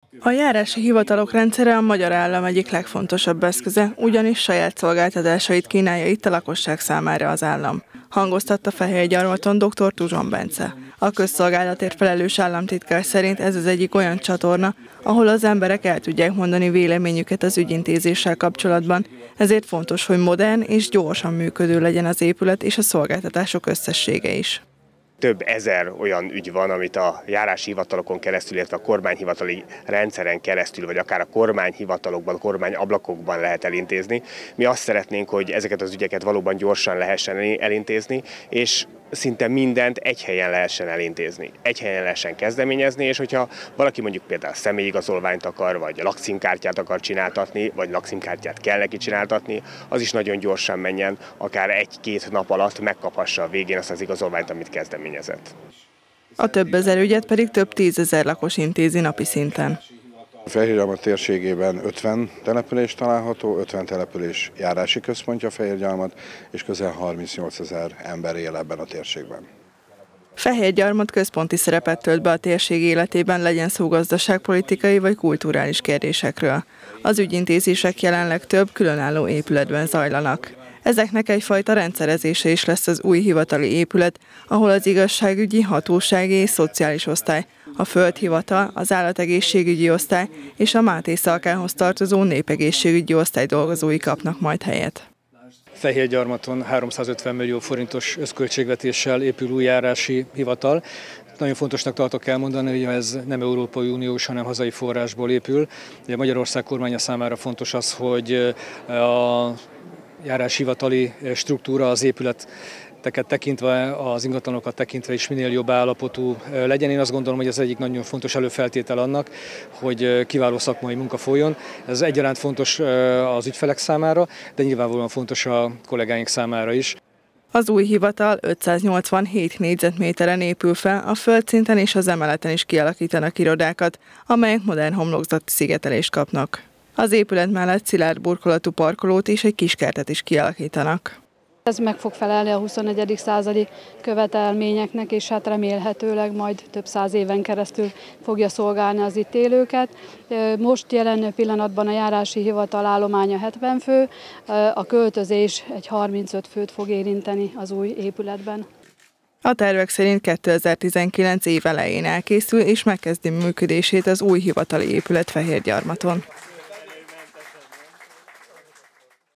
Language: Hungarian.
A járási hivatalok rendszere a magyar állam egyik legfontosabb eszköze, ugyanis saját szolgáltatásait kínálja itt a lakosság számára az állam. Hangoztatta Fehérgyarmaton dr. Tuzson Bence. A közszolgálatért felelős államtitkár szerint ez az egyik olyan csatorna, ahol az emberek el tudják mondani véleményüket az ügyintézéssel kapcsolatban, ezért fontos, hogy modern és gyorsan működő legyen az épület és a szolgáltatások összessége is. Több ezer olyan ügy van, amit a járási hivatalokon keresztül, illetve a kormányhivatali rendszeren keresztül, vagy akár a kormányhivatalokban, kormányablakokban lehet elintézni. Mi azt szeretnénk, hogy ezeket az ügyeket valóban gyorsan lehessen elintézni, és szinte mindent egy helyen lehessen elintézni. Egy helyen lehessen kezdeményezni, és hogyha valaki mondjuk például személyigazolványt akar, vagy lakcímkártyát akar csináltatni, vagy lakcímkártyát kell neki csináltatni, az is nagyon gyorsan menjen, akár egy-két nap alatt megkaphassa a végén azt az igazolványt, amit kezdeményezett. A több ezer ügyet pedig több tízezer lakos intézi napi szinten. A Fehérgyarmat térségében 50 település található, 50 település járási központja Fehérgyarmat, és közel 38 000 ember él ebben a térségben. Fehérgyarmat központi szerepet tölt be a térség életében, legyen szó gazdaságpolitikai vagy kulturális kérdésekről. Az ügyintézések jelenleg több különálló épületben zajlanak. Ezeknek egyfajta rendszerezése is lesz az új hivatali épület, ahol az igazságügyi, hatósági és szociális osztály, a földhivatal, az állategészségügyi osztály és a Máté Szalkához tartozó népegészségügyi osztály dolgozói kapnak majd helyet. Fehérgyarmaton 350 millió forintos összköltségvetéssel épül új járási hivatal. Nagyon fontosnak tartok elmondani, hogy ez nem Európai Uniós, hanem hazai forrásból épül. Ugye Magyarország kormánya számára fontos az, hogy a járáshivatali struktúra, az épületeket tekintve, az ingatlanokat tekintve is minél jobb állapotú legyen. Én azt gondolom, hogy ez egyik nagyon fontos előfeltétel annak, hogy kiváló szakmai munka folyjon. Ez egyaránt fontos az ügyfelek számára, de nyilvánvalóan fontos a kollégáink számára is. Az új hivatal 587 négyzetméteren épül fel, a földszinten és az emeleten is kialakítanak irodákat, amelyek modern homlokzati szigetelést kapnak. Az épület mellett szilárd burkolatú parkolót és egy kiskertet is kialakítanak. Ez meg fog felelni a 21. századi követelményeknek, és hát remélhetőleg majd több száz éven keresztül fogja szolgálni az itt élőket. Most jelen pillanatban a járási hivatal állománya 70 fő, a költözés egy 35 főt fog érinteni az új épületben. A tervek szerint 2019 év elején elkészül és megkezdi működését az új hivatali épület Fehérgyarmaton.